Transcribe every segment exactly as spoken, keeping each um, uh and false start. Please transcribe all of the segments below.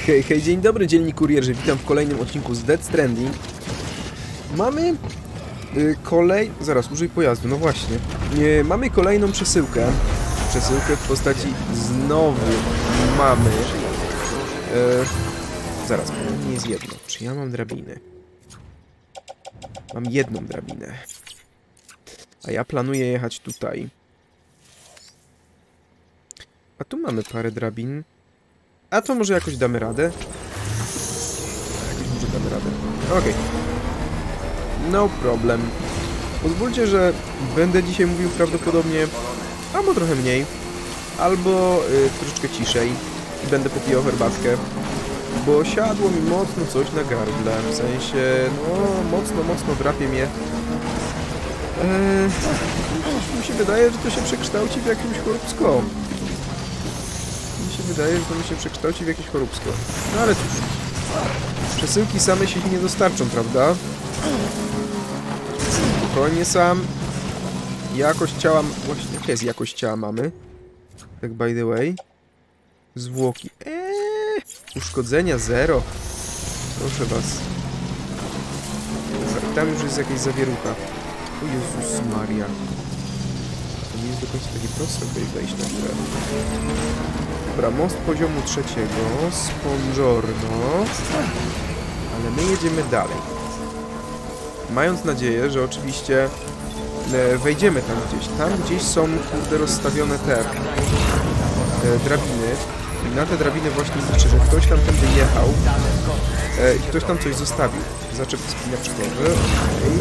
Hej, hej, dzień dobry, dzielni kurierzy. Witam w kolejnym odcinku z Death Stranding. Mamy y, kolej... Zaraz, użyj pojazdu, no właśnie. Y, mamy kolejną przesyłkę. Przesyłkę w postaci znowu mamy... Y, zaraz, bo nie jest jedno. Czy ja mam drabiny? Mam jedną drabinę. A ja planuję jechać tutaj. A tu mamy parę drabin. A to może jakoś damy radę? Jakoś może damy radę. Okej. Okay. No problem. Pozwólcie, że będę dzisiaj mówił prawdopodobnie albo trochę mniej, albo y, troszeczkę ciszej i będę popijał herbatkę, bo siadło mi mocno coś na gardle. W sensie, no mocno, mocno drapie mnie. Eee, mi się wydaje, że to się przekształci w jakimś choróbsko. Mi się wydaje, że to mi się przekształci w jakieś choróbsko. No ale cóż. Przesyłki same się nie dostarczą, prawda? Spokojnie sam. Jakość ciała... Właśnie, jaka jest jakość ciała mamy? Tak by the way. Zwłoki. Eee, uszkodzenia zero. Proszę was. Tam już jest jakaś zawierucha. O Jezus Maria. To nie jest do końca takie proste tutaj wejść na grę. Dobra, most poziomu trzeciego. Spongiorno. Ale my jedziemy dalej. Mając nadzieję, że oczywiście e, wejdziemy tam gdzieś. Tam gdzieś są, kurde, rozstawione te e, drabiny. I na te drabiny właśnie liczę, że ktoś tam tędy jechał e, i ktoś tam coś zostawił. Zaczep spinaczkowy. Okay.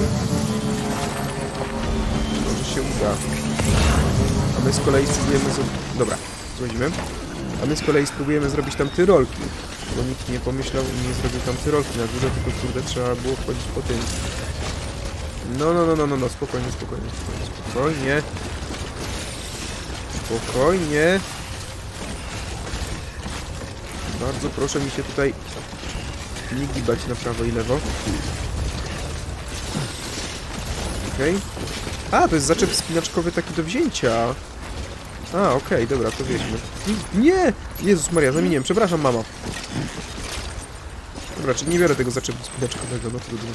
Może się uda. A my z kolei spróbujemy... Z... Dobra, złazimy. A my z kolei spróbujemy zrobić tam tyrolki. Bo nikt nie pomyślał i nie zrobił tam tyrolki na górze, tylko kurde trzeba było chodzić po tym. No, no, no, no, no, no, spokojnie, spokojnie, spokojnie, spokojnie. Spokojnie. Bardzo proszę mi się tutaj nie gibać na prawo i lewo. Okej. Okay. A, to jest zaczep spinaczkowy taki do wzięcia. A, okej, okay, dobra, to wieźmy. Nie! Jezus Maria, zamieniłem, przepraszam, mama. Dobra, czyli nie biorę tego zaczepu spinaczkowego, no trudno.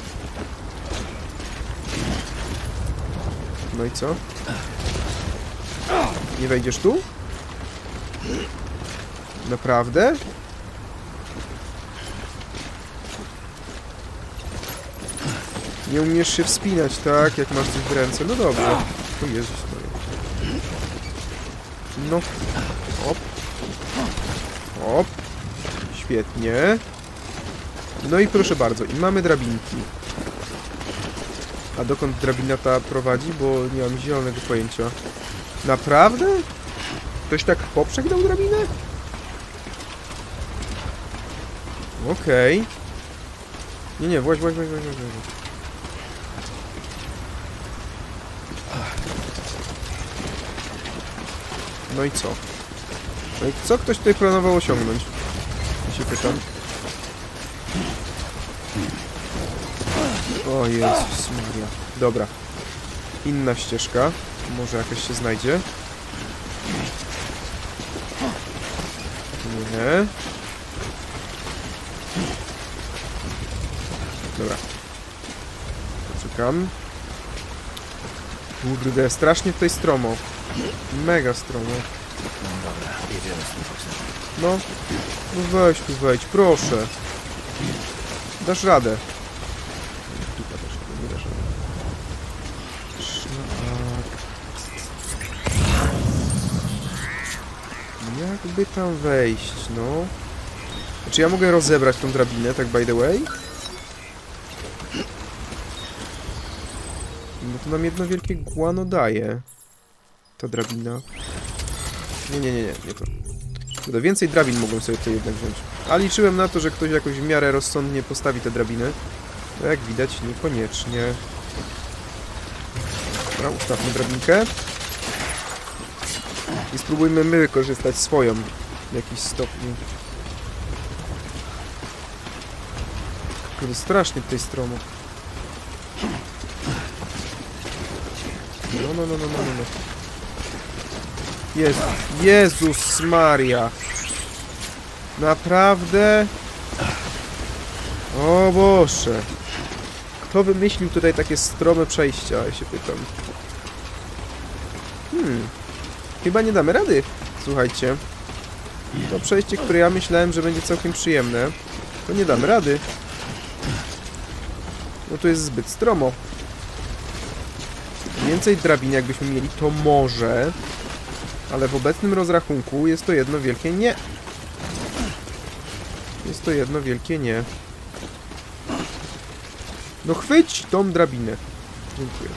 No i co? Nie wejdziesz tu? Naprawdę? Nie umiesz się wspinać, tak? Jak masz coś w ręce. No dobrze. O Jezus Maria. No. Hop. Hop. Świetnie. No i proszę bardzo. I mamy drabinki. A dokąd drabina ta prowadzi? Bo nie mam zielonego pojęcia. Naprawdę? Ktoś tak w poprzek dał drabinę? Okej. Okay. Nie, nie, właź, właź, właź, właź, właź. No i co? No i co ktoś tutaj planował osiągnąć? Ja się pytam. O Jezus Maria. Dobra. Inna ścieżka. Może jakaś się znajdzie. Nie. Dobra. Poczekam. Kurde, strasznie tutaj stromo. Mega stromo. No dobra, jedziemy z tym foksem. No. No weź tu wejdź, proszę. Dasz radę. Dupa też nie dasz rady. Jakby tam wejść, no. Znaczy ja mogę rozebrać tą drabinę, tak by the way? No to nam jedno wielkie guano daje. Ta drabina. Nie, nie, nie, nie, nie to. Do więcej drabin mogłem sobie tutaj jednak wziąć. A liczyłem na to, że ktoś jakoś w miarę rozsądnie postawi te drabiny. No jak widać, niekoniecznie. Dobra, ustawmy drabinkę. I spróbujmy my wykorzystać swoją w jakiś stopniu. Kurde, strasznie tutaj stromo. No, no, no, no, no, no. Jezu, Jezus Maria. Naprawdę? O Boże. Kto wymyślił tutaj takie strome przejścia, ja się pytam. Hmm. Chyba nie damy rady. Słuchajcie. To przejście, które ja myślałem, że będzie całkiem przyjemne, to nie damy rady. No to jest zbyt stromo. Więcej drabin jakbyśmy mieli, to może. Ale w obecnym rozrachunku jest to jedno wielkie nie. Jest to jedno wielkie nie. No chwyć tą drabinę. Dziękuję.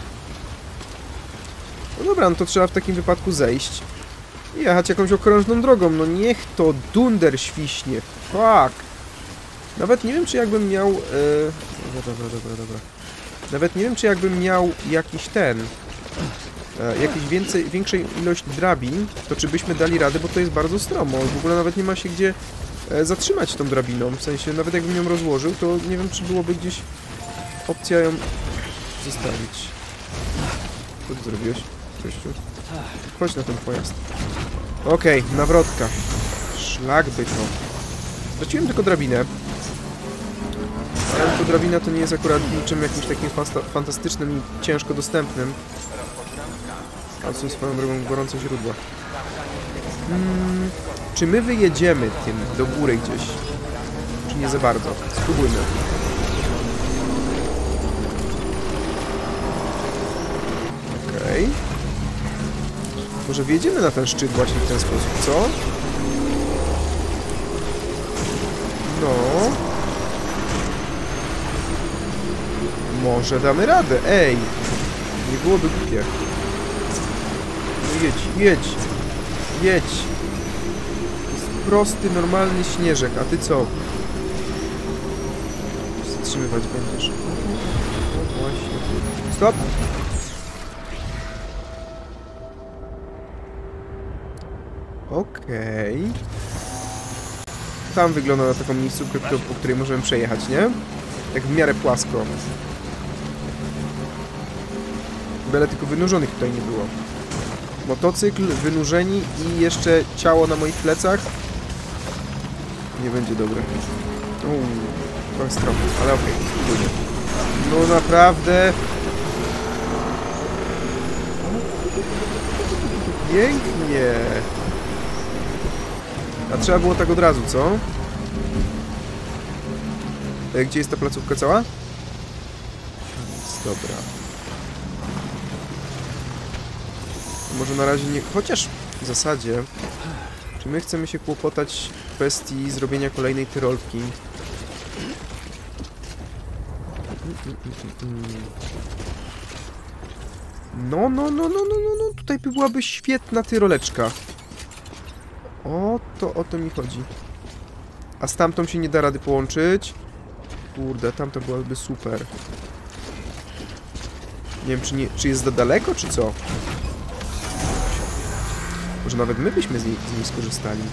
No dobra, no to trzeba w takim wypadku zejść i jechać jakąś okrężną drogą. No niech to dunder świśnie. Fuck. Nawet nie wiem, czy jakbym miał... Yy... Dobra, dobra, dobra, dobra. Nawet nie wiem, czy jakbym miał jakiś ten... Yy, jakiś więcej, większej ilość drabin, to czy byśmy dali radę, bo to jest bardzo stromo. W ogóle nawet nie ma się gdzie yy, zatrzymać tą drabiną. W sensie, nawet jakbym ją rozłożył, to nie wiem, czy byłoby gdzieś opcja ją zostawić. Co ty zrobiłeś, gościu? Chodź na ten pojazd. Okej, okay, nawrotka. Szlak by to. Straciłem tylko drabinę. Ale to drabina to nie jest akurat niczym jakimś takim fantastycznym i ciężko dostępnym. A są swoją drogą gorące źródła. Hmm, czy my wyjedziemy tym do góry gdzieś? Czy nie za bardzo? Spróbujmy. Okej. Okay. Może wjedziemy na ten szczyt właśnie w ten sposób, co? No. Może damy radę. Ej! Nie byłoby głupie. No jedź, jedź. Jedź. Jest prosty, normalny śnieżek, a ty co? Zatrzymywać będziesz. No właśnie. Stop! Okej. Okay. Tam wygląda na taką miejscówkę, po której możemy przejechać, nie? Tak w miarę płasko. Byle tylko wynurzonych tutaj nie było. Motocykl, wynurzeni i jeszcze ciało na moich plecach. Nie będzie dobre. Uuu, trochę stromo, ale okej, okay, no naprawdę. Pięknie. A trzeba było tak od razu, co? Gdzie jest ta placówka cała? Dobra. Może na razie nie... Chociaż w zasadzie... Czy my chcemy się kłopotać w kwestii zrobienia kolejnej tyrolki? No, no, no, no, no, no, no. Tutaj by byłaby świetna tyroleczka. O, to o to mi chodzi. A z tamtą się nie da rady połączyć? Kurde, tamta byłaby super. Nie wiem, czy, nie, czy jest za daleko, czy co? Może nawet my byśmy z niej, z niej skorzystali.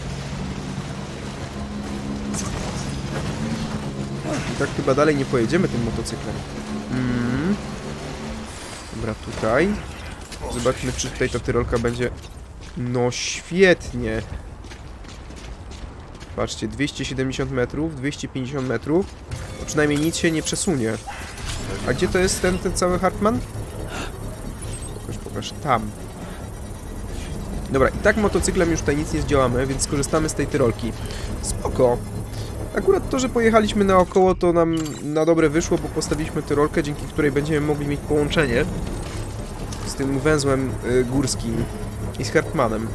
I tak chyba dalej nie pojedziemy tym motocyklem. Mm. Dobra, tutaj. Zobaczmy, czy tutaj ta tyrolka będzie... No świetnie. Patrzcie, dwieście siedemdziesiąt metrów, dwieście pięćdziesiąt metrów. To przynajmniej nic się nie przesunie. A gdzie to jest ten, ten cały Hartman? Pokaż, pokaż. Tam. Dobra, i tak motocyklem już tutaj nic nie zdziałamy, więc skorzystamy z tej tyrolki. Spoko. Akurat to, że pojechaliśmy naokoło, to nam na dobre wyszło, bo postawiliśmy tyrolkę, dzięki której będziemy mogli mieć połączenie z tym węzłem y, górskim i z Hartmanem.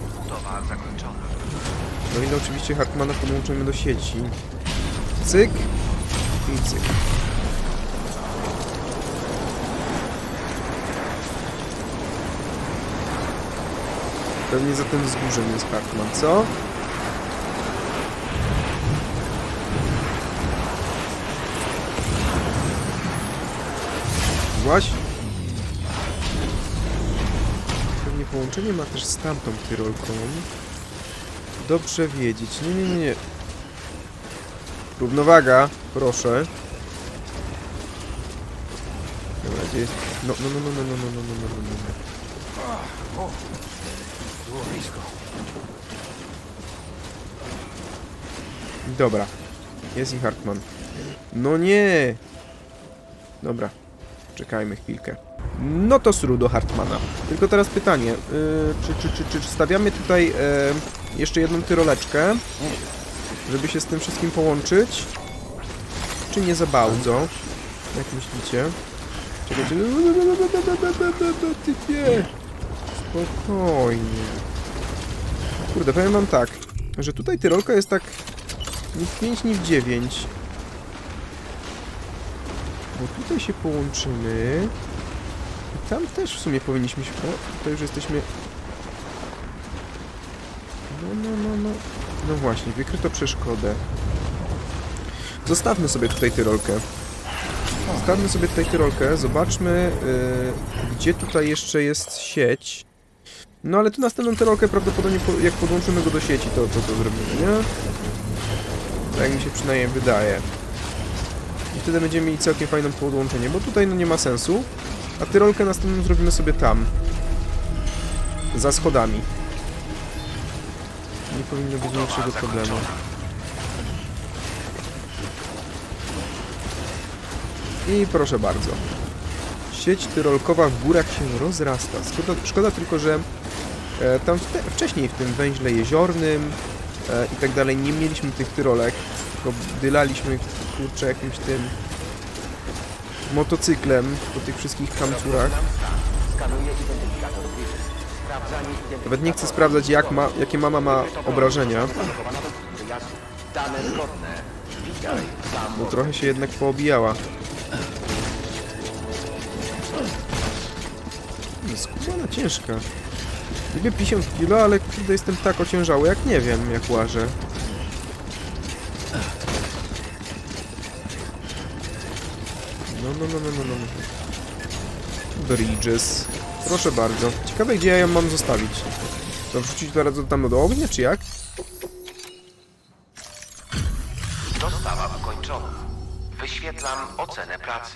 No i no, oczywiście Hartmana podłączymy do sieci. Cyk i cyk. Pewnie za tym wzgórzem jest Hartman, co? Właśnie. Pewnie połączenie ma też z tamtą tyrolką. Dobrze wiedzieć. Nie, nie, nie, nie. Równowaga, proszę. Dobra, gdzie jest... No, no, no, no, no, no, no, no, no, no, no. O, było blisko. Dobra. Jest i Hartman. No nie! Dobra. Czekajmy chwilkę. No to sru do Hartmana. Tylko teraz pytanie. Yy, czy, czy, czy, czy stawiamy tutaj yy, jeszcze jedną tyroleczkę, żeby się z tym wszystkim połączyć? Czy nie za bardzo? Jak myślicie? Czekajcie. Typie. Spokojnie. Kurde, powiem wam tak, że tutaj tyrolka jest tak ni w pięć, ni w dziewięć. Bo tutaj się połączymy. I tam też w sumie powinniśmy się... O, tutaj już jesteśmy... No, no, no, no. No właśnie, wykryto przeszkodę. Zostawmy sobie tutaj tyrolkę. Zostawmy sobie tutaj tyrolkę. Zobaczmy, yy, gdzie tutaj jeszcze jest sieć. No ale tu następną tyrolkę prawdopodobnie, po, jak podłączymy go do sieci, to to, to zrobimy, nie? Tak mi się przynajmniej wydaje. I wtedy będziemy mieli całkiem fajne podłączenie, bo tutaj no nie ma sensu. A tyrolkę następną zrobimy sobie tam. Za schodami. Nie powinno być większego problemu. I proszę bardzo. Sieć tyrolkowa w górach się rozrasta. Szkoda, szkoda tylko, że e, tam wte, wcześniej w tym węźle jeziornym e, i tak dalej nie mieliśmy tych tyrolek, tylko dylaliśmy, kurczę, jakimś tym motocyklem po tych wszystkich kamcurach. Nawet nie chcę sprawdzać, jak ma, jakie mama ma obrażenia. Bo trochę się jednak poobijała. Skubana ciężka. Niby pięćdziesiąt kilo, ale kurde jestem tak ociężały, jak nie wiem, jak łażę. No, no, no, no, no, no. Bridges. Proszę bardzo. Ciekawe, gdzie ja ją mam zostawić. To wrzucić teraz tam do ognia, czy jak? Dostawa ukończona. Wyświetlam ocenę pracy.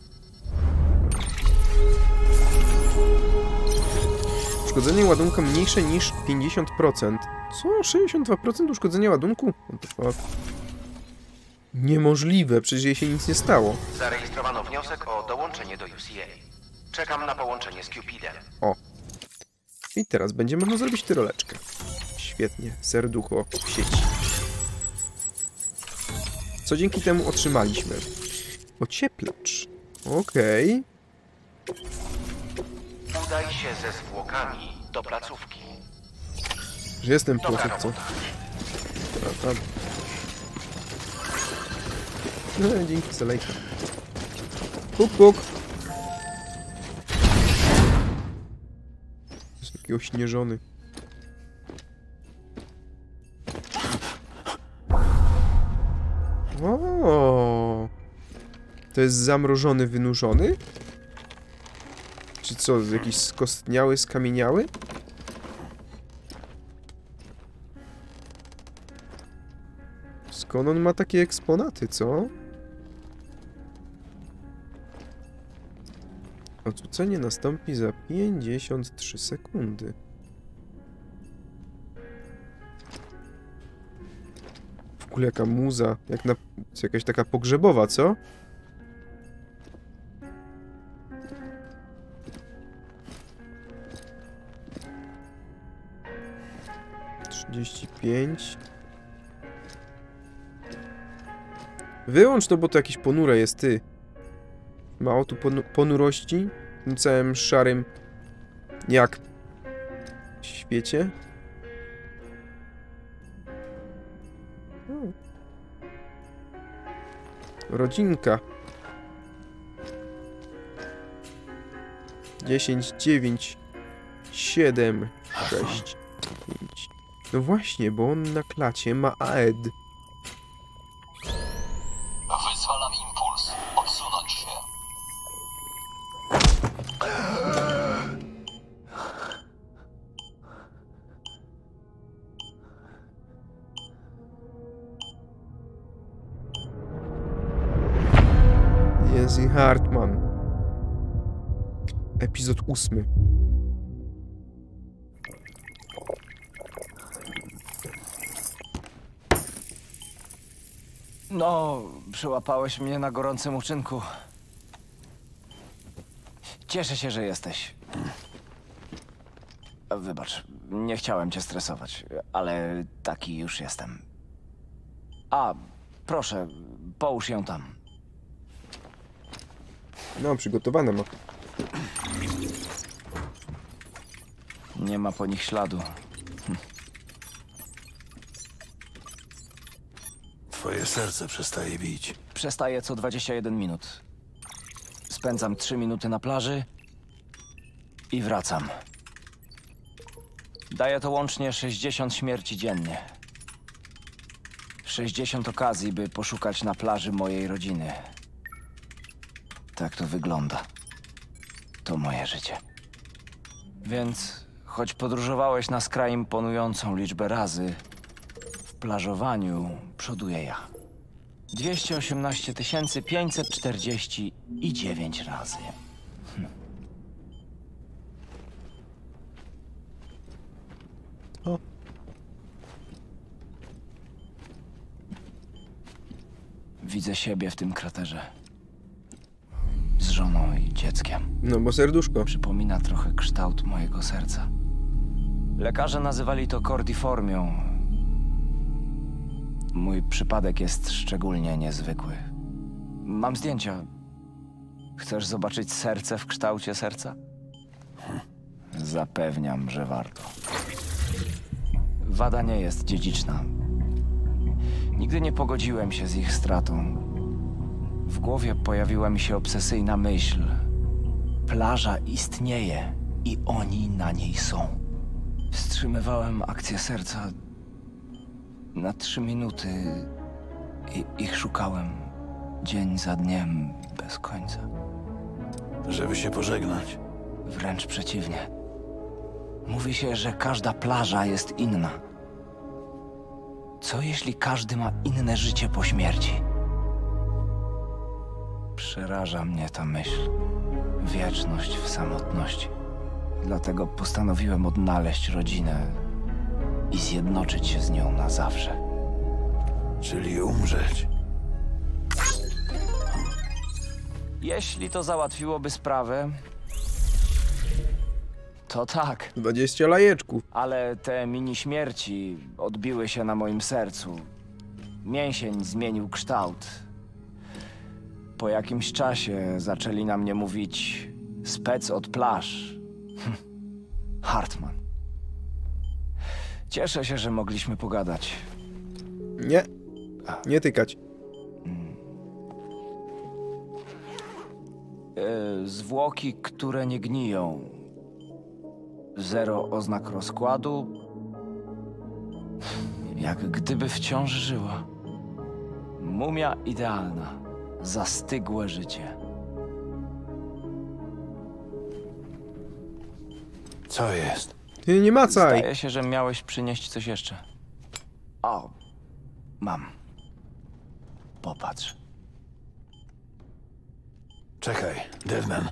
Uszkodzenie ładunku mniejsze niż pięćdziesiąt procent. Co? sześćdziesiąt dwa procent uszkodzenia ładunku? What the fuck? Niemożliwe, przecież jej się nic nie stało. Zarejestrowano wniosek o dołączenie do U C A. Czekam na połączenie z Cupidem. O. I teraz będzie można zrobić tyroleczkę. Świetnie. Serducho w sieci. Co dzięki temu otrzymaliśmy? Ocieplacz. Okej. Udaj się ze zwłokami do placówki. Że jestem w Dobra placówce. robota. Dobra. No, dzięki Selejka. Puk, puk. Jest taki ośnieżony. O, to jest zamrożony, wynurzony? Czy co, jakiś skostniały, skamieniały? Skąd on ma takie eksponaty, co? Odrzucenie nastąpi za pięćdziesiąt trzy sekundy. W ogóle jaka muza, jak na... jakaś taka pogrzebowa, co? trzydzieści pięć. Wyłącz to, bo to jakieś ponure jest, ty. Mało tu ponu ponurości w tym całym szarym jak świecie. O. Rodzinka. dziesięć, dziewięć, siedem, sześć, pięć. No właśnie, bo on na klacie ma A E D. Wyzwalam impuls. Odsunąć się. Jest i Hartman. Epizod ósmy. No, przyłapałeś mnie na gorącym uczynku. Cieszę się, że jesteś. Wybacz, nie chciałem cię stresować, ale taki już jestem. A, proszę, połóż ją tam. No, przygotowane ma. Nie ma po nich śladu. Twoje serce przestaje bić. Przestaję co dwadzieścia jeden minut. Spędzam trzy minuty na plaży i wracam. Daję to łącznie sześćdziesiąt śmierci dziennie. sześćdziesiąt okazji, by poszukać na plaży mojej rodziny. Tak to wygląda. To moje życie. Więc, choć podróżowałeś na skraj imponującą liczbę razy, w plażowaniu przoduję ja. dwieście osiemnaście tysięcy pięćset czterdzieści dziewięć razy. Hm. O. Widzę siebie w tym kraterze. Z żoną i dzieckiem. No bo serduszko. Przypomina trochę kształt mojego serca. Lekarze nazywali to kordiformią. Mój przypadek jest szczególnie niezwykły. Mam zdjęcia. Chcesz zobaczyć serce w kształcie serca? Zapewniam, że warto. Wada nie jest dziedziczna. Nigdy nie pogodziłem się z ich stratą. W głowie pojawiła mi się obsesyjna myśl. Plaża istnieje i oni na niej są. Wstrzymywałem akcję serca na trzy minuty i ich szukałem dzień za dniem bez końca. Żeby się pożegnać. Wręcz przeciwnie. Mówi się, że każda plaża jest inna. Co jeśli każdy ma inne życie po śmierci? Przeraża mnie ta myśl. Wieczność w samotności. Dlatego postanowiłem odnaleźć rodzinę i zjednoczyć się z nią na zawsze. Czyli umrzeć. Jeśli to załatwiłoby sprawę, to tak. dwadzieścia lajeczków. Ale te mini śmierci odbiły się na moim sercu. Mięsień zmienił kształt. Po jakimś czasie zaczęli na mnie mówić spec od plaż. Hartman. Cieszę się, że mogliśmy pogadać. Nie. Nie tykać. E, zwłoki, które nie gniją. Zero oznak rozkładu. Jak gdyby wciąż żyła. Mumia idealna. Zastygłe życie. Co jest? Ty nie macaj. Zdaje się, że miałeś przynieść coś jeszcze. O, mam. Popatrz. Czekaj, Devman.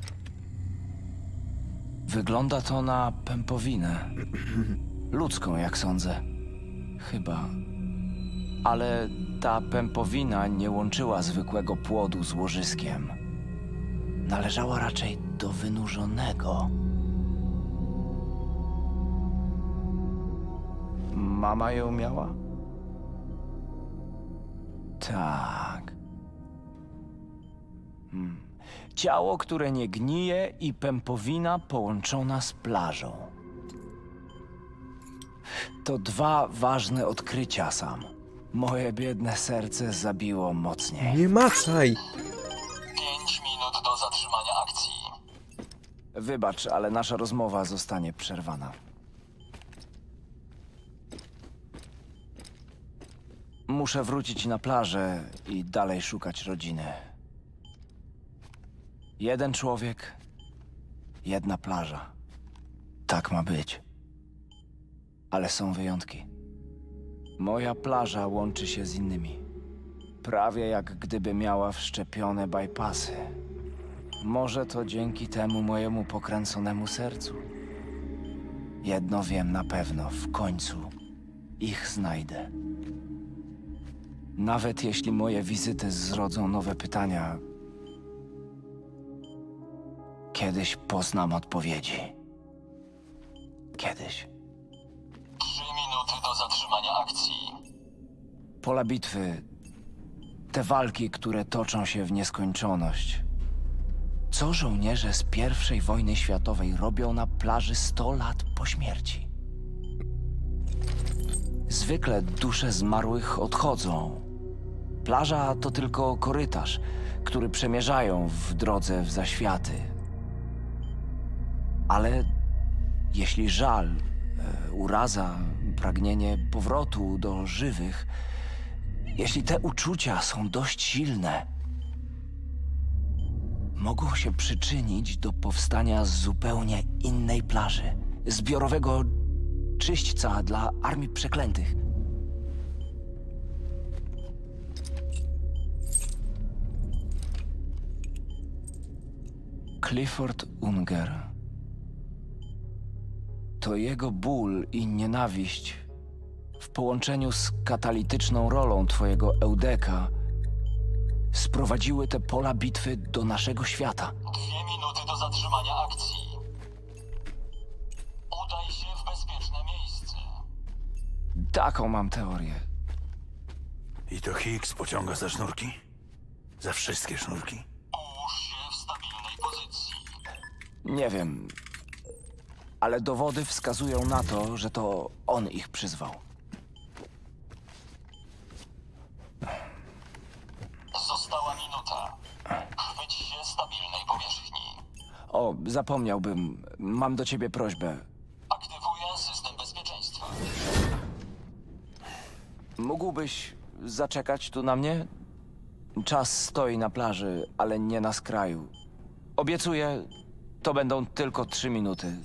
Wygląda to na pępowinę. Ludzką, jak sądzę. Chyba. Ale ta pępowina nie łączyła zwykłego płodu z łożyskiem. Należała raczej do wynurzonego. Mama ją miała? Tak. Hmm. Ciało, które nie gnije i pępowina połączona z plażą. To dwa ważne odkrycia, Sam. Moje biedne serce zabiło mocniej. Nie macaj. Pięć minut do zatrzymania akcji. Wybacz, ale nasza rozmowa zostanie przerwana. Muszę wrócić na plażę i dalej szukać rodziny. Jeden człowiek, jedna plaża. Tak ma być. Ale są wyjątki. Moja plaża łączy się z innymi. Prawie jak gdyby miała wszczepione bypassy. Może to dzięki temu mojemu pokręconemu sercu. Jedno wiem na pewno, w końcu ich znajdę. Nawet jeśli moje wizyty zrodzą nowe pytania, kiedyś poznam odpowiedzi. Kiedyś. Trzy minuty do zatrzymania akcji. Pola bitwy. Te walki, które toczą się w nieskończoność. Co żołnierze z pierwszej wojny światowej robią na plaży sto lat po śmierci? Zwykle dusze zmarłych odchodzą. Plaża to tylko korytarz, który przemierzają w drodze w zaświaty. Ale jeśli żal, e, uraza, pragnienie powrotu do żywych, jeśli te uczucia są dość silne, mogą się przyczynić do powstania zupełnie innej plaży, zbiorowego czyśćca dla Armii Przeklętych. Clifford Unger. To jego ból i nienawiść w połączeniu z katalityczną rolą twojego Eudeka sprowadziły te pola bitwy do naszego świata. Dwie minuty do zatrzymania akcji. Udaj się w bezpieczne miejsce. Taką mam teorię. I to Higgs pociąga za sznurki? Za wszystkie sznurki? Połóż się w stabilnej pozycji. Nie wiem, ale dowody wskazują na to, że to on ich przyzwał. Została minuta. Chwyć się stabilnej powierzchni. O, zapomniałbym. Mam do ciebie prośbę. Aktywuję system bezpieczeństwa. Mógłbyś zaczekać tu na mnie? Czas stoi na plaży, ale nie na skraju. Obiecuję, to będą tylko trzy minuty.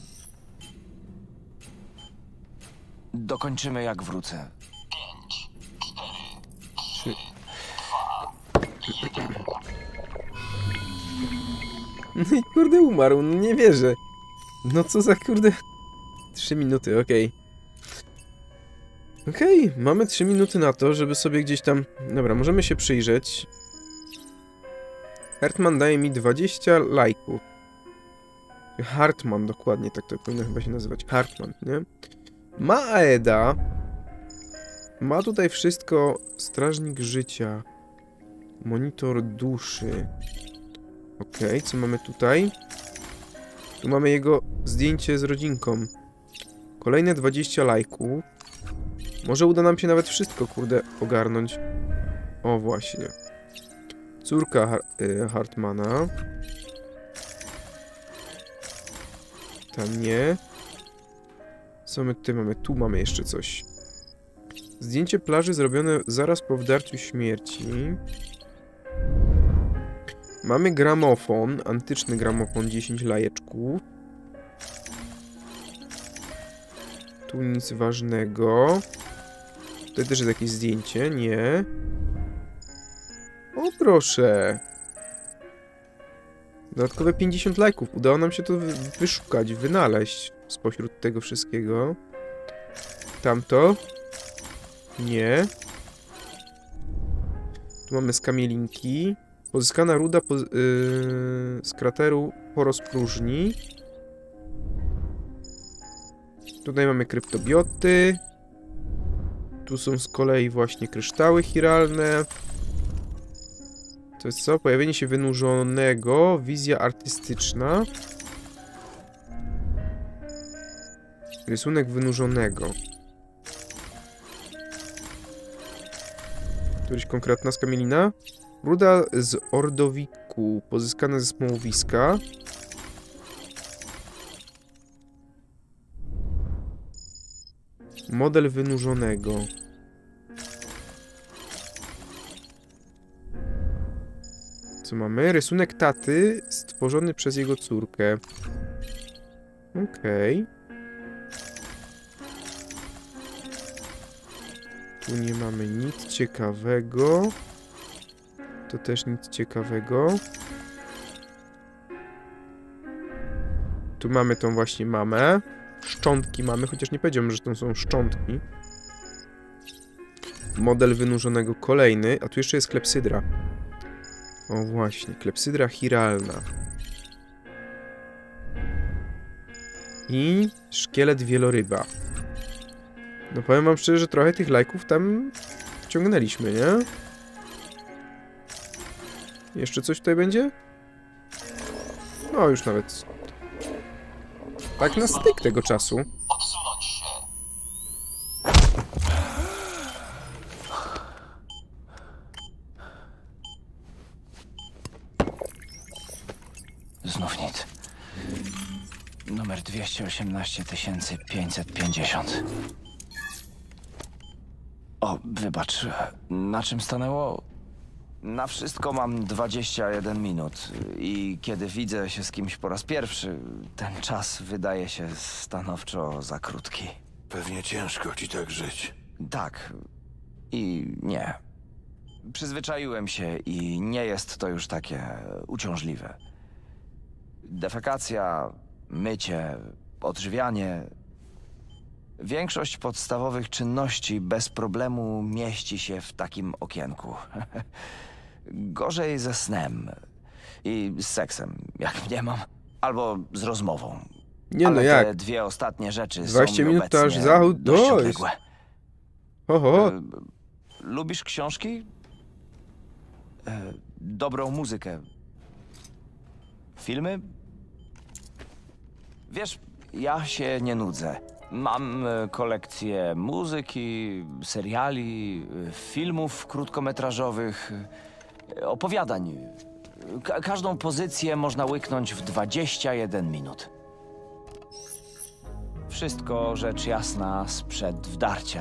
Dokończymy jak wrócę. Pięć, cztery, Trzy. dwa, jeden. No i kurde umarł, no nie wierzę. No co za kurde... Trzy minuty, okej. Okej, mamy trzy minuty na to, żeby sobie gdzieś tam... Dobra, możemy się przyjrzeć. Hartman daje mi dwadzieścia lajków. Hartman, dokładnie, tak to powinno chyba się nazywać. Hartman, nie? Ma Aeda. Ma tutaj wszystko. Strażnik życia. Monitor duszy. Okej, okay, co mamy tutaj? Tu mamy jego zdjęcie z rodzinką. Kolejne dwadzieścia lajków. Może uda nam się nawet wszystko, kurde, ogarnąć. O, właśnie. Córka Har y Hartmana. Tam nie. Co my tutaj mamy? Tu mamy jeszcze coś. Zdjęcie plaży zrobione zaraz po wdarciu śmierci. Mamy gramofon, antyczny gramofon, dziesięć lajeczków. Tu nic ważnego. Tutaj też jest jakieś zdjęcie, nie. O proszę. Dodatkowe pięćdziesiąt lajków. Udało nam się to wy wyszukać, wynaleźć spośród tego wszystkiego. Tamto. Nie. Tu mamy skamielinki. Pozyskana ruda po, yy, z krateru po rozpróżni. Tutaj mamy kryptobioty. Tu są z kolei właśnie kryształy chiralne. To jest co? Pojawienie się wynurzonego. Wizja artystyczna. Rysunek wynurzonego. Któryś konkretna skamielina? Ruda z ordowiku. Pozyskana ze smołowiska. Model wynurzonego. Co mamy? Rysunek taty stworzony przez jego córkę. Okej. Okay. Tu nie mamy nic ciekawego. To też nic ciekawego. Tu mamy tą właśnie mamę. Szczątki mamy, chociaż nie powiedziałbym, że to są szczątki. Model wynurzonego kolejny, a tu jeszcze jest klepsydra. O właśnie, klepsydra chiralna. I szkielet wieloryba. No powiem wam szczerze, że trochę tych lajków tam wciągnęliśmy, nie? Jeszcze coś tutaj będzie? No już nawet... Tak na styk tego czasu. Odsunąć się. Znów nic. Numer dwieście osiemnaście pięćset pięćdziesiąt. O, wybacz, na czym stanęło? Na wszystko mam dwadzieścia jeden minut i kiedy widzę się z kimś po raz pierwszy, ten czas wydaje się stanowczo za krótki. Pewnie ciężko ci tak żyć. Tak i nie. Przyzwyczaiłem się i nie jest to już takie uciążliwe. Defekacja, mycie, odżywianie. Większość podstawowych czynności bez problemu mieści się w takim okienku. Gorzej ze snem i z seksem, jak mniemam, albo z rozmową. Nie Ale no te jak? dwie ostatnie rzeczy dwadzieścia są mi minut to aż obecnie zachód. dość No, odległe. Oho, E, Lubisz książki? E, Dobrą muzykę. Filmy? Wiesz, ja się nie nudzę. Mam e, kolekcję muzyki, seriali, e, filmów krótkometrażowych, e, opowiadań. Ka każdą pozycję można łyknąć w dwadzieścia jeden minut. Wszystko, rzecz jasna, sprzed wdarcia.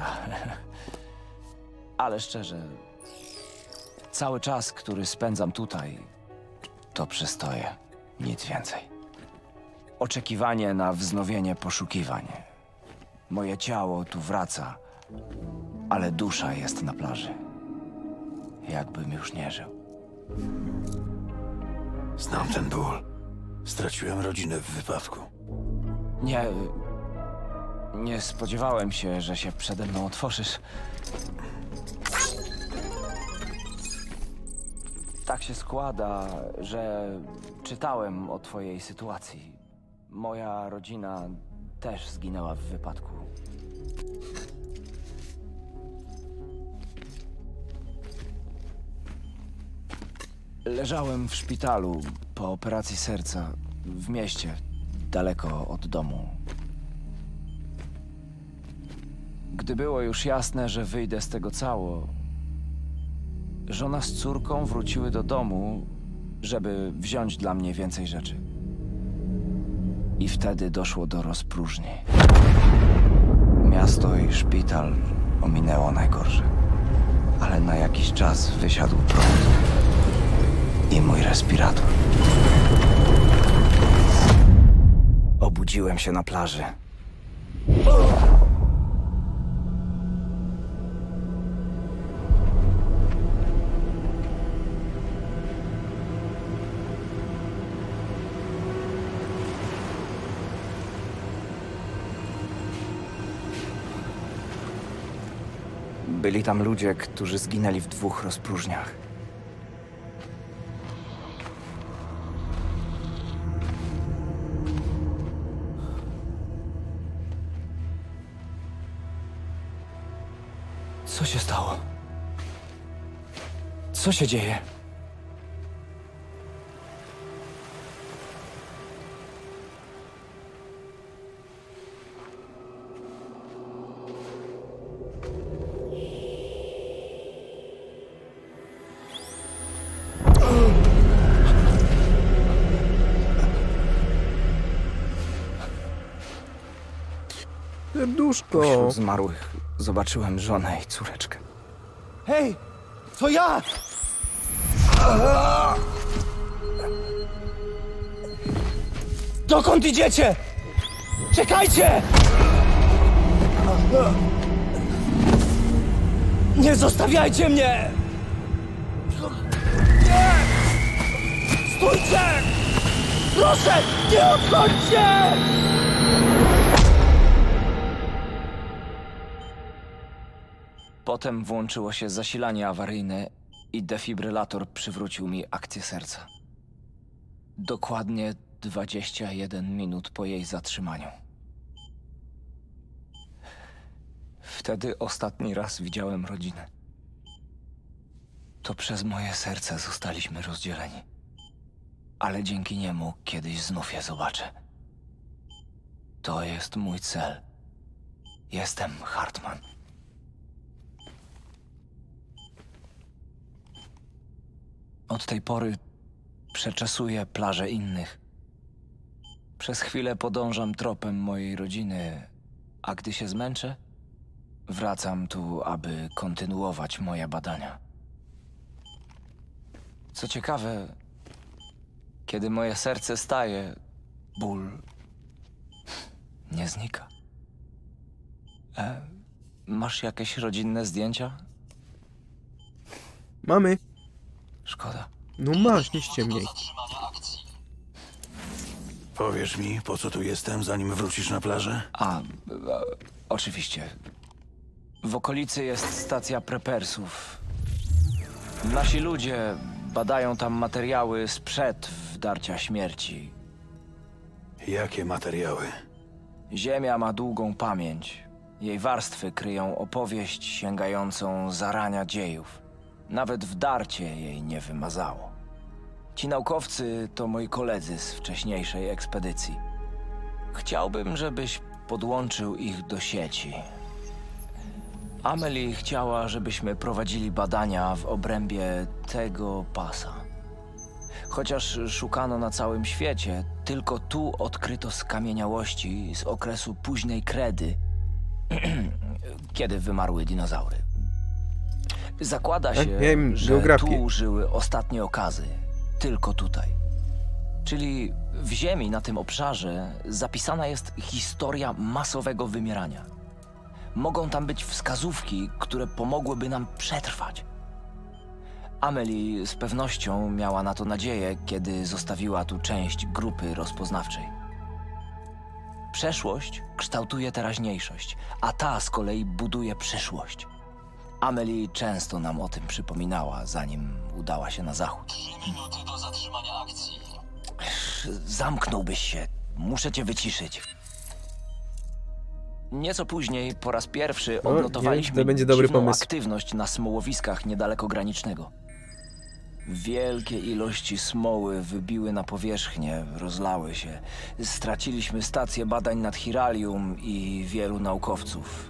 Ale szczerze, cały czas, który spędzam tutaj, to przystoję. Nic więcej. Oczekiwanie na wznowienie poszukiwań. Moje ciało tu wraca, ale dusza jest na plaży. Jakbym już nie żył. Znam ten ból. Straciłem rodzinę w wypadku. Nie... Nie spodziewałem się, że się przede mną otworzysz. Tak się składa, że czytałem o twojej sytuacji. Moja rodzina też zginęła w wypadku. Leżałem w szpitalu po operacji serca w mieście, daleko od domu. Gdy było już jasne, że wyjdę z tego cało, żona z córką wróciły do domu, żeby wziąć dla mnie więcej rzeczy. I wtedy doszło do rozpróżni. Miasto i szpital ominęło najgorsze. Ale na jakiś czas wysiadł prąd i mój respirator. Obudziłem się na plaży. Byli tam ludzie, którzy zginęli w dwóch rozpróżniach. Co się stało? Co się dzieje? serduszko. Wśród zmarłych zobaczyłem żonę i córeczkę. Hej! To ja! Dokąd idziecie? Czekajcie! Nie zostawiajcie mnie! Nie! Stójcie! Proszę, nie odchodźcie! Potem włączyło się zasilanie awaryjne i defibrylator przywrócił mi akcję serca. Dokładnie dwadzieścia jeden minut po jej zatrzymaniu. Wtedy ostatni raz widziałem rodzinę. To przez moje serce zostaliśmy rozdzieleni. Ale dzięki niemu kiedyś znów je zobaczę. To jest mój cel. Jestem Hartman. Od tej pory przeczesuję plaże innych. Przez chwilę podążam tropem mojej rodziny, a gdy się zmęczę, wracam tu, aby kontynuować moje badania. Co ciekawe, kiedy moje serce staje, ból nie znika. E, masz jakieś rodzinne zdjęcia? Mamy. Szkoda. No masz, nie ściemniej. Zatrzymania akcji. Powiesz mi, po co tu jestem, zanim wrócisz na plażę? A, e, oczywiście. W okolicy jest stacja prepersów. Nasi ludzie badają tam materiały sprzed wdarcia śmierci. Jakie materiały? Ziemia ma długą pamięć. Jej warstwy kryją opowieść sięgającą zarania dziejów. Nawet wdarcie jej nie wymazało. Ci naukowcy to moi koledzy z wcześniejszej ekspedycji. Chciałbym, żebyś podłączył ich do sieci. Amelie chciała, żebyśmy prowadzili badania w obrębie tego pasa. Chociaż szukano na całym świecie, tylko tu odkryto skamieniałości z okresu późnej kredy, kiedy wymarły dinozaury. Zakłada się, miałem że geografię. tu żyły ostatnie okazy. Tylko tutaj. Czyli w Ziemi na tym obszarze zapisana jest historia masowego wymierania. Mogą tam być wskazówki, które pomogłyby nam przetrwać. Amelie z pewnością miała na to nadzieję, kiedy zostawiła tu część grupy rozpoznawczej. Przeszłość kształtuje teraźniejszość, a ta z kolei buduje przyszłość. Amelie często nam o tym przypominała, zanim udała się na zachód. Trzy minuty do zatrzymania akcji. Zamknąłbyś się. Muszę cię wyciszyć. Nieco później, po raz pierwszy, O, odnotowaliśmy nie, to będzie dobry dziwną pomysł. aktywność na smołowiskach niedaleko granicznego. Wielkie ilości smoły wybiły na powierzchnię, rozlały się. Straciliśmy stację badań nad Hiralium i wielu naukowców.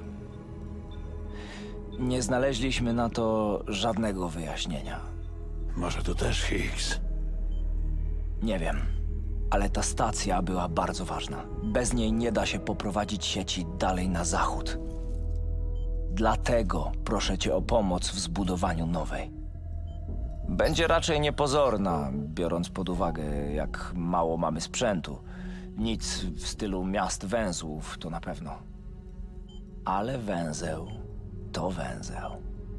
Nie znaleźliśmy na to żadnego wyjaśnienia. Może to też Higgs? Nie wiem, ale ta stacja była bardzo ważna. Bez niej nie da się poprowadzić sieci dalej na zachód. Dlatego proszę cię o pomoc w zbudowaniu nowej. Będzie raczej niepozorna, biorąc pod uwagę, jak mało mamy sprzętu. Nic w stylu miast węzłów, to na pewno. Ale węzeł to węzeł.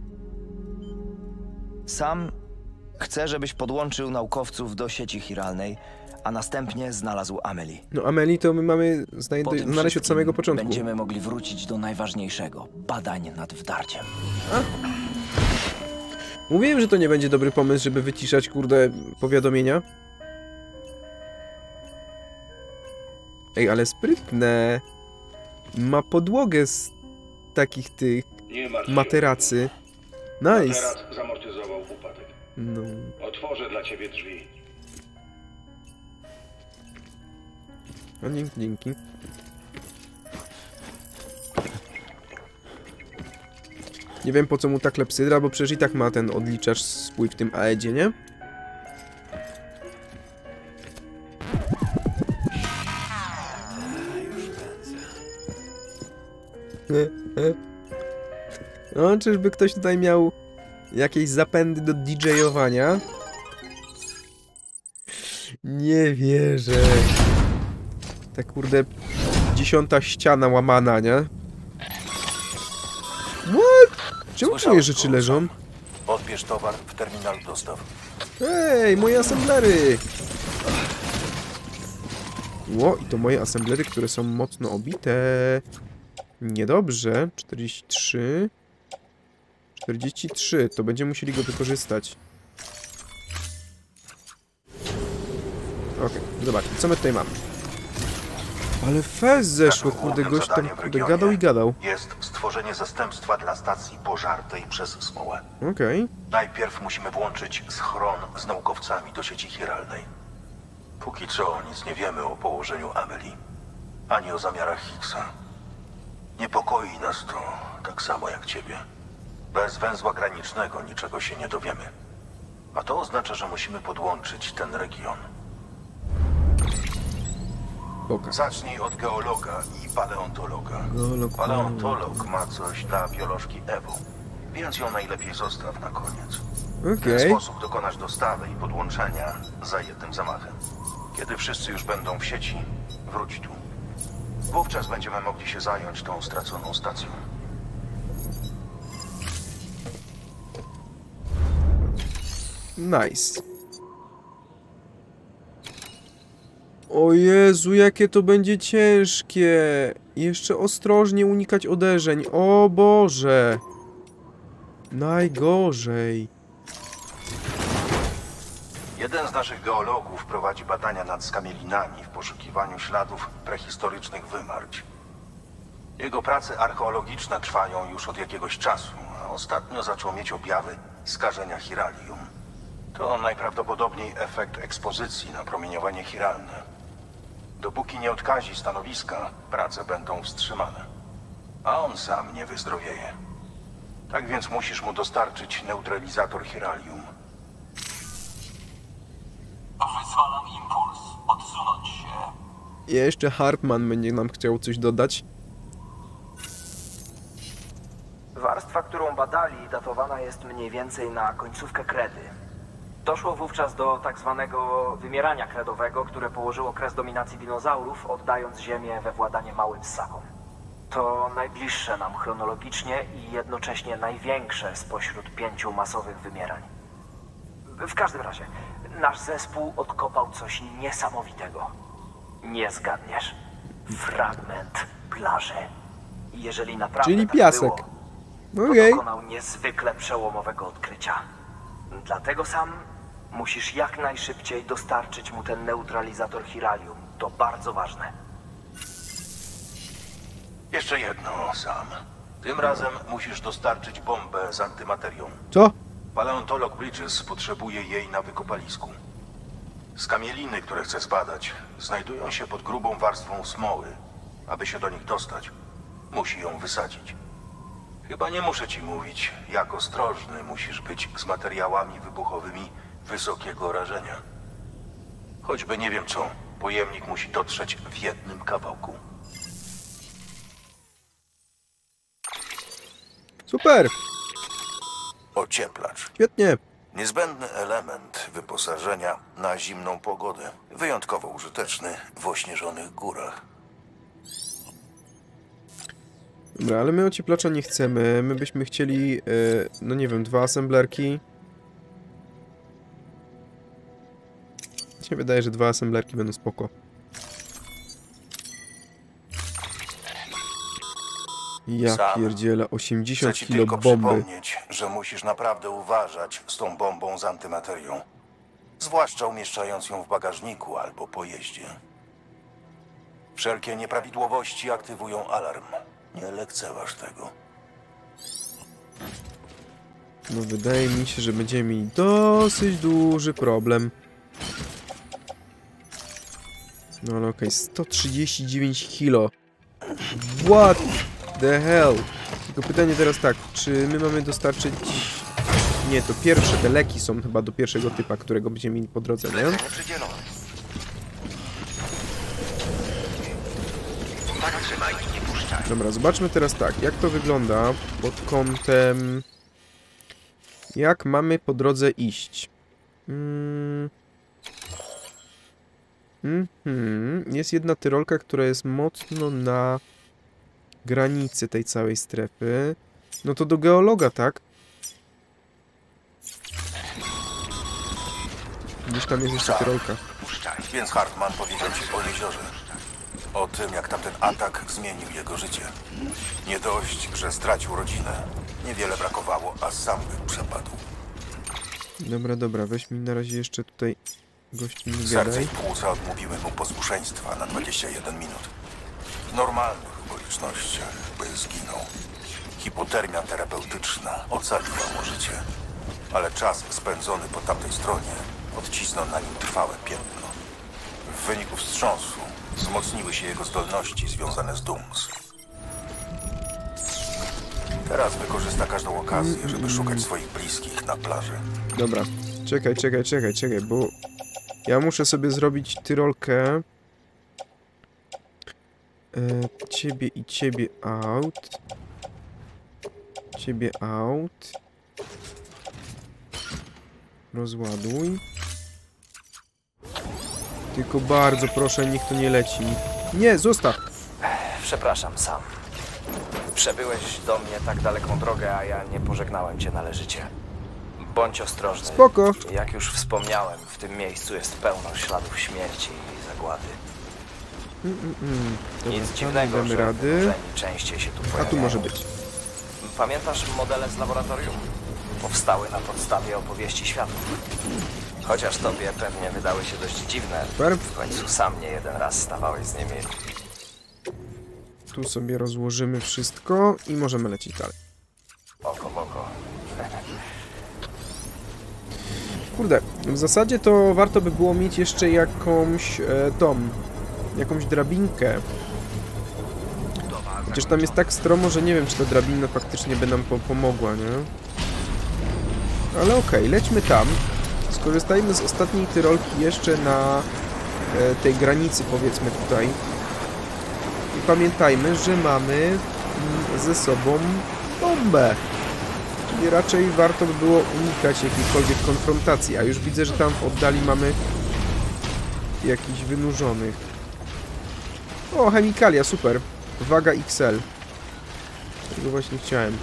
Sam chcę, żebyś podłączył naukowców do sieci chiralnej, a następnie znalazł Amelie. No Amelie to my mamy Po znajdy- tym znaleźć od wszystkim samego początku. będziemy mogli wrócić do najważniejszego – badań nad wdarciem. Mówiłem, że to nie będzie dobry pomysł, żeby wyciszać, kurde, powiadomienia. Ej, ale sprytne. Ma podłogę z takich tych Nie martw się. materacy. Nice. Teraz zamortyzował upadek. No. Otworzę dla ciebie drzwi. No dzięki, dzięki. Nie wiem, po co mu ta klepsydra, bo przecież i tak ma ten odliczacz swój w tym A E D-zie, nie? No, czyżby ktoś tutaj miał jakieś zapędy do didżejowania? Nie wierzę. Ta kurde dziesiąta ściana łamana, nie? What? Czemu moje rzeczy leżą? Odbierz towar w terminalu dostaw. Ej, moje assemblery! Ło, i to moje assemblery, które są mocno obite. Niedobrze. czterdzieści trzy. czterdzieści trzy, to będziemy musieli go wykorzystać. Okej, okay, zobaczmy, co my tutaj mamy. Ale fez zeszło, kurde, gość tam kurde, gadał i gadał. Jest stworzenie zastępstwa dla stacji pożartej przez smołę. Okej. Okay. Najpierw musimy włączyć schron z naukowcami do sieci chiralnej. Póki co nic nie wiemy o położeniu Amelie, ani o zamiarach Higgsa. Niepokoi nas to tak samo jak ciebie. Bez węzła granicznego niczego się nie dowiemy. A to oznacza, że musimy podłączyć ten region. Boka. Zacznij od geologa i paleontologa. Geolog, Paleontolog ma coś dla biolożki Ewo, więc ją najlepiej zostaw na koniec. W ten Okej. sposób dokonasz dostawy i podłączenia za jednym zamachem. Kiedy wszyscy już będą w sieci, wróć tu. Wówczas będziemy mogli się zająć tą straconą stacją. Nice. O Jezu, jakie to będzie ciężkie. Jeszcze ostrożnie unikać uderzeń. O Boże. Najgorzej. Jeden z naszych geologów prowadzi badania nad skamielinami w poszukiwaniu śladów prehistorycznych wymarć. Jego prace archeologiczne trwają już od jakiegoś czasu, a ostatnio zaczął mieć objawy skażenia chiralium. To najprawdopodobniej efekt ekspozycji na promieniowanie chiralne. Dopóki nie odkazi stanowiska, prace będą wstrzymane. A on sam nie wyzdrowieje. Tak więc musisz mu dostarczyć neutralizator chiralium. Wyzwalam impuls. Odsunąć się. Jeszcze Hartman będzie nam chciał coś dodać. Warstwa, którą badali, datowana jest mniej więcej na końcówkę kredy. Doszło wówczas do tak zwanego wymierania kredowego, które położyło kres dominacji dinozaurów, oddając Ziemię we władanie małym ssakom. To najbliższe nam chronologicznie i jednocześnie największe spośród pięciu masowych wymierań. W każdym razie, nasz zespół odkopał coś niesamowitego. Nie zgadniesz. Fragment plaży. Jeżeli naprawdę Czyli tak piasek. było, to Okej. dokonał niezwykle przełomowego odkrycia. Dlatego sam musisz jak najszybciej dostarczyć mu ten neutralizator chiralium. To bardzo ważne. Jeszcze jedno, Sam. Tym razem musisz dostarczyć bombę z antymaterią. Co? Paleontolog Bridges potrzebuje jej na wykopalisku. Skamieliny, które chce zbadać, znajdują się pod grubą warstwą smoły. Aby się do nich dostać, musi ją wysadzić. Chyba nie muszę ci mówić, jak ostrożny musisz być z materiałami wybuchowymi wysokiego rażenia. Choćby nie wiem co, pojemnik musi dotrzeć w jednym kawałku. Super. Ocieplacz. Świetnie. Niezbędny element wyposażenia na zimną pogodę. Wyjątkowo użyteczny w ośnieżonych górach. Dobra, ale my ocieplacza nie chcemy. My byśmy chcieli, yy, no nie wiem, dwa assemblerki. Mi się wydaje, że dwa assemblerki będą spoko. Ja Sam. pierdzielę, Chcę osiemdziesiąt ci kilo tylko bomby. przypomnieć, że musisz naprawdę uważać z tą bombą z antymaterią. Zwłaszcza umieszczając ją w bagażniku albo pojeździe. Wszelkie nieprawidłowości aktywują alarm. Nie lekceważ tego. No wydaje mi się, że będziemy mieli dosyć duży problem. No ale okej, okay. sto trzydzieści dziewięć kilo. What the hell? Tylko pytanie teraz tak, czy my mamy dostarczyć... Nie, to pierwsze, te leki są chyba do pierwszego typa, którego będziemy mieli po drodze, nie? Dobra, zobaczmy teraz tak, jak to wygląda pod kątem... Jak mamy po drodze iść? Mm. Mm-hmm. Jest jedna tyrolka, która jest mocno na granicy tej całej strefy. No to do geologa, tak? Gdzieś tam jest jeszcze tyrolka. Więc Hartman powiedział ci o jeziorze. O tym, jak tamten atak zmienił jego życie. Nie dość, że stracił rodzinę. Niewiele brakowało, a sam bym przepadł. Dobra, dobra, weź mi na razie jeszcze tutaj gości nie Serce gadaj. i płuca odmówiły mu posłuszeństwa na dwadzieścia jeden minut. W normalnych okolicznościach by zginął. Hipotermia terapeutyczna ocaliła mu życie. Ale czas spędzony po tamtej stronie odcisnął na nim trwałe piętno. W wyniku wstrząsu wzmocniły się jego zdolności związane z Dooms. Teraz wykorzysta każdą okazję, żeby szukać swoich bliskich na plaży. Dobra, czekaj, czekaj, czekaj, czekaj, bo ja muszę sobie zrobić tyrolkę. E, ciebie i ciebie out. Ciebie out. Rozładuj. Tylko bardzo proszę, niech to nie leci. Nie, zostaw! Przepraszam, Sam. Przebyłeś do mnie tak daleką drogę, a ja nie pożegnałem cię należycie. Bądź ostrożny. Spoko. Jak już wspomniałem, w tym miejscu jest pełno śladów śmierci i zagłady. Mm, mm, mm. Dobra, Nic tam dziwnego, damy że rady. wyburzeni częściej się tu A pojawiają. tu może być. Pamiętasz modele z laboratorium? Powstały na podstawie opowieści światów. Chociaż tobie pewnie wydały się dość dziwne, Super. w końcu sam nie jeden raz stawałeś z nimi. Tu sobie rozłożymy wszystko i możemy lecieć dalej. Oko w oko. Kurde, w zasadzie to warto by było mieć jeszcze jakąś e, tą, jakąś drabinkę. Chociaż tam jest tak stromo, że nie wiem, czy ta drabina faktycznie by nam po pomogła, nie? Ale okej, okay, lećmy tam. Skorzystajmy z ostatniej tyrolki jeszcze na e, tej granicy, powiedzmy tutaj. I pamiętajmy, że mamy mm, ze sobą bombę. Czyli raczej warto by było unikać jakiejkolwiek konfrontacji. A już widzę, że tam w oddali mamy jakichś wynurzonych. O, chemikalia, super. Waga X L. Tego właśnie chciałem.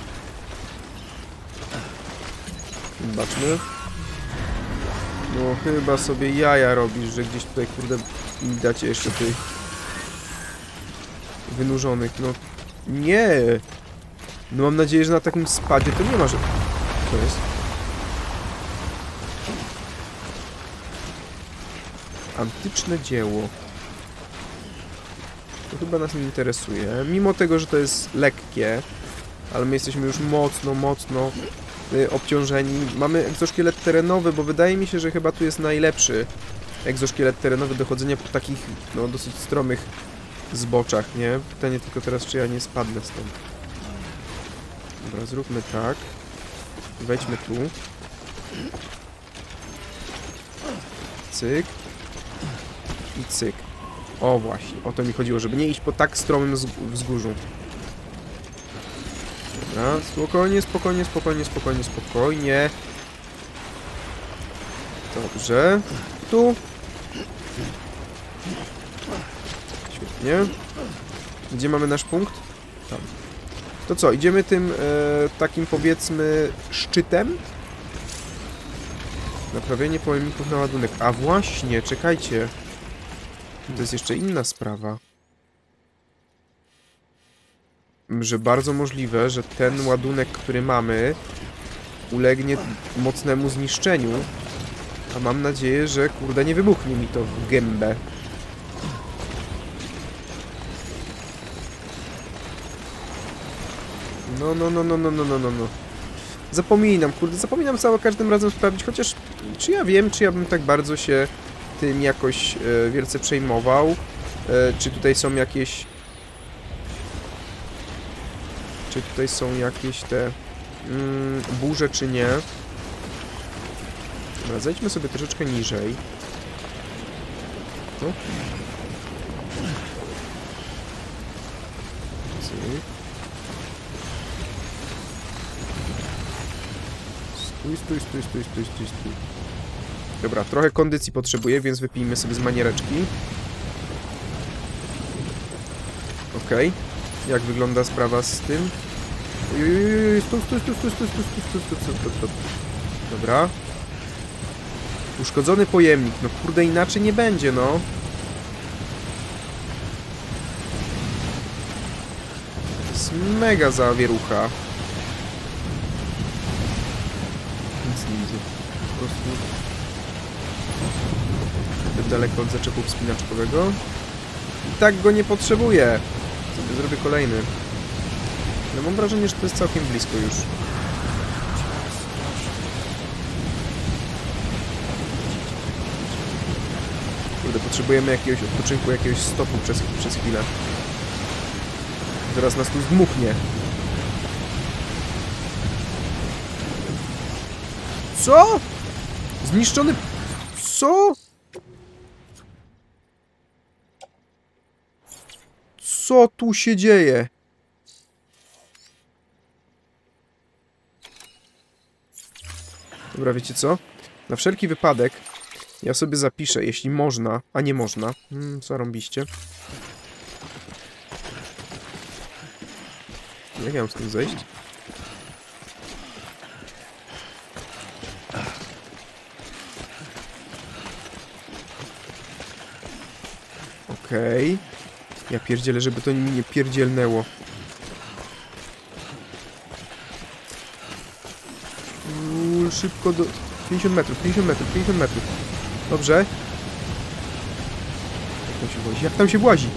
Zobaczmy. No chyba sobie jaja robisz, że gdzieś tutaj, kurde, mi dacie jeszcze tych wynurzonych. No nie! No mam nadzieję, że na takim spadzie to nie ma, że... Co jest? Antyczne dzieło. To chyba nas nie interesuje. Mimo tego, że to jest lekkie, ale my jesteśmy już mocno, mocno y, obciążeni. Mamy egzoszkielet terenowy, bo wydaje mi się, że chyba tu jest najlepszy egzoszkielet terenowy do chodzenia po takich, no, dosyć stromych zboczach, nie? Pytanie tylko teraz, czy ja nie spadnę stąd. Dobra, zróbmy tak. Wejdźmy tu. Cyk. I cyk. O właśnie, o to mi chodziło, żeby nie iść po tak stromym wzgórzu. Dobra, spokojnie, spokojnie, spokojnie, spokojnie, spokojnie. Dobrze. Tu. Świetnie. Gdzie mamy nasz punkt? Tam. To co, idziemy tym e, takim, powiedzmy, szczytem? Naprawienie pojemników na ładunek. A właśnie, czekajcie. To jest jeszcze inna sprawa. Że bardzo możliwe, że ten ładunek, który mamy, ulegnie mocnemu zniszczeniu. A mam nadzieję, że, kurde, nie wybuchnie mi to w gębę. No, no, no, no, no, no, no, no, no. Zapominam, kurde, zapominam za każdym razem sprawdzić, chociaż czy ja wiem, czy ja bym tak bardzo się tym jakoś e, wielce przejmował. E, czy tutaj są jakieś... Czy tutaj są jakieś te mm, burze, czy nie. Dobra, zejdźmy sobie troszeczkę niżej. No. Stój, stój, stój, stój, stój, stój, stój. Dobra, trochę kondycji potrzebuję, więc wypijmy sobie z maniereczki. Okej. Okay. Jak wygląda sprawa z tym? Ojojoj, stój, stój, stój, stój, stój, stój, stój, stój, stój, stój, stój. Dobra. Uszkodzony pojemnik. No kurde, inaczej nie będzie, no. To jest mega zawierucha. zbyt daleko od zaczepu wspinaczkowego. I tak go nie potrzebuję. Sobie zrobię kolejny. No mam wrażenie, że to jest całkiem blisko już. Kurde, potrzebujemy jakiegoś odpoczynku, jakiegoś stopu przez, przez chwilę. Zaraz nas tu zdmuchnie. Co? Zniszczony... Co? Co tu się dzieje? Dobra, wiecie co? Na wszelki wypadek ja sobie zapiszę, jeśli można, a nie można. Hmm, zarąbiście. Jak ja mam stąd zejść? Okej. Okay. Ja pierdzielę, żeby to mi nie pierdzielnęło. Uuu, szybko do... pięćdziesiąt metrów, pięćdziesiąt metrów, pięćdziesiąt metrów. Dobrze. Jak tam się włazi? Jak tam się włazi?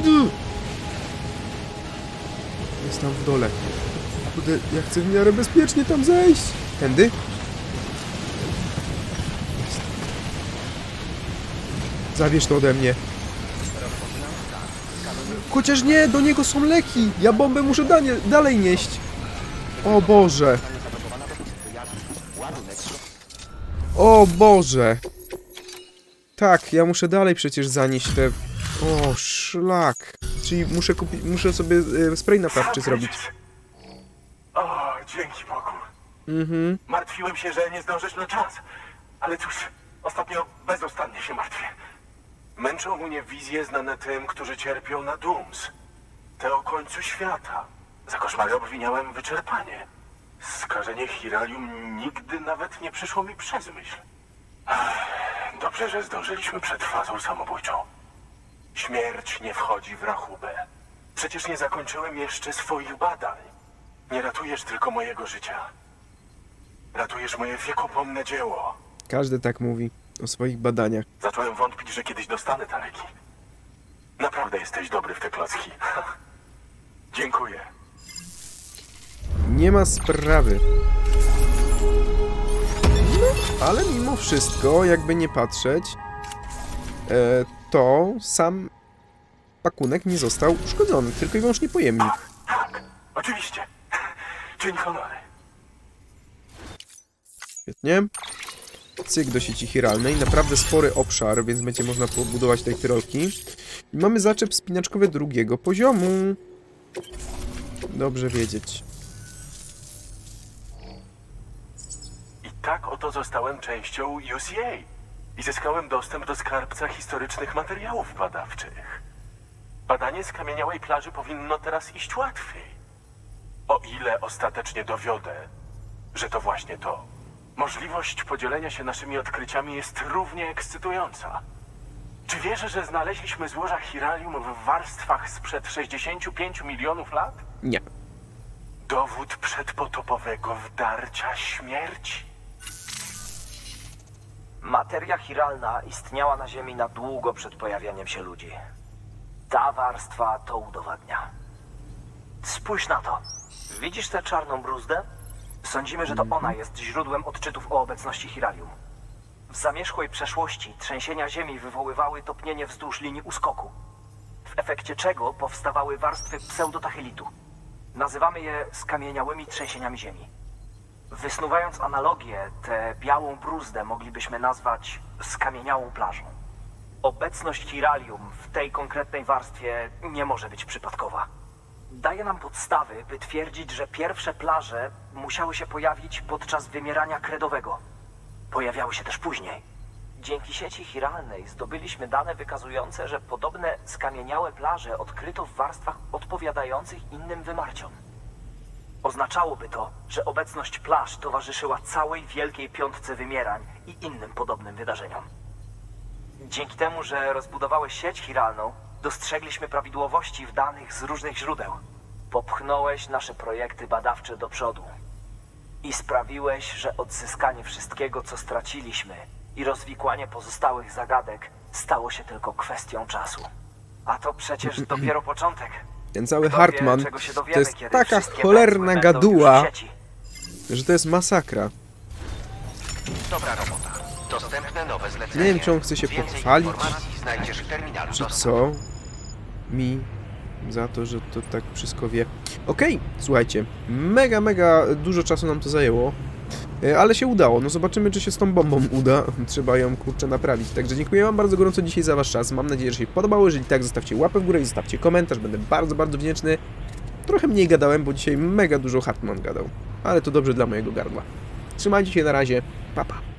Jest tam w dole. Kurde, ja chcę w miarę bezpiecznie tam zejść. Tędy? Jest. Zabierz to ode mnie. Chociaż nie, do niego są leki. Ja bombę muszę danie, dalej nieść. O Boże. O Boże. Tak, ja muszę dalej przecież zanieść te... O, szlak. Czyli muszę kupić, muszę sobie e, spray naprawczy zrobić. O, dzięki Bogu. Mhm. Martwiłem się, że nie zdążysz na czas. Ale cóż, ostatnio bezustannie się martwię. Męczą mnie wizje znane tym, którzy cierpią na Dooms. Te o końcu świata. Za koszmary obwiniałem wyczerpanie. Skażenie Hiralium nigdy nawet nie przyszło mi przez myśl. Dobrze, że zdążyliśmy przed fazą samobójczą. Śmierć nie wchodzi w rachubę. Przecież nie zakończyłem jeszcze swoich badań. Nie ratujesz tylko mojego życia. Ratujesz moje wiekopomne dzieło. Każdy tak mówi o swoich badaniach. Zacząłem wątpić, że kiedyś dostanę te leki. Naprawdę jesteś dobry w te klocki. Dziękuję. Nie ma sprawy. No, ale mimo wszystko, jakby nie patrzeć, e, to sam pakunek nie został uszkodzony, tylko i wyłącznie pojemnik. Tak, oczywiście. Czyń honory. Świetnie. Cyk do sieci chiralnej. Naprawdę spory obszar, więc będzie można pobudować tej tyrolki. I mamy zaczep spinaczkowy drugiego poziomu. Dobrze wiedzieć. I tak oto zostałem częścią U C A. I zyskałem dostęp do skarbca historycznych materiałów badawczych. Badanie skamieniałej plaży powinno teraz iść łatwiej. O ile ostatecznie dowiodę, że to właśnie to. Możliwość podzielenia się naszymi odkryciami jest równie ekscytująca. Czy wiesz, że znaleźliśmy złoża Hiralium w warstwach sprzed sześćdziesięciu pięciu milionów lat? Nie. Dowód przedpotopowego wdarcia śmierci. Materia chiralna istniała na Ziemi na długo przed pojawianiem się ludzi. Ta warstwa to udowadnia. Spójrz na to. Widzisz tę czarną bruzdę? Sądzimy, że to ona jest źródłem odczytów o obecności Hiralium. W zamierzchłej przeszłości trzęsienia Ziemi wywoływały topnienie wzdłuż linii uskoku, w efekcie czego powstawały warstwy pseudotachelitu. Nazywamy je skamieniałymi trzęsieniami Ziemi. Wysnuwając analogię, tę białą bruzdę moglibyśmy nazwać skamieniałą plażą. Obecność Hiralium w tej konkretnej warstwie nie może być przypadkowa. Daje nam podstawy, by twierdzić, że pierwsze plaże musiały się pojawić podczas wymierania kredowego. Pojawiały się też później. Dzięki sieci chiralnej zdobyliśmy dane wykazujące, że podobne skamieniałe plaże odkryto w warstwach odpowiadających innym wymarciom. Oznaczałoby to, że obecność plaż towarzyszyła całej Wielkiej Piątce Wymierań i innym podobnym wydarzeniom. Dzięki temu, że rozbudowałeś sieć chiralną, dostrzegliśmy prawidłowości w danych z różnych źródeł. Popchnąłeś nasze projekty badawcze do przodu. I sprawiłeś, że odzyskanie wszystkiego, co straciliśmy i rozwikłanie pozostałych zagadek stało się tylko kwestią czasu. A to przecież dopiero początek. Ten cały Kto Hartman wie, czego się dowiemy, to jest kiedy taka wszystkie cholerna węzły będą gaduła, już w sieci. że to jest masakra. Dobra robota. Dostępne nowe zlecenie. Nie wiem, czy on chce się Więcej pochwalić, informacji znajdziesz w terminalu czy dostaw. co mi za to, że to tak wszystko wie. Okej, słuchajcie, mega, mega dużo czasu nam to zajęło, e, ale się udało. No zobaczymy, czy się z tą bombą uda. Trzeba ją, kurczę, naprawić. Także dziękuję wam bardzo gorąco dzisiaj za wasz czas. Mam nadzieję, że się podobało. Jeżeli tak, zostawcie łapę w górę i zostawcie komentarz. Będę bardzo, bardzo wdzięczny. Trochę mniej gadałem, bo dzisiaj mega dużo Hartman gadał. Ale to dobrze dla mojego gardła. Trzymajcie się, na razie. Pa, pa.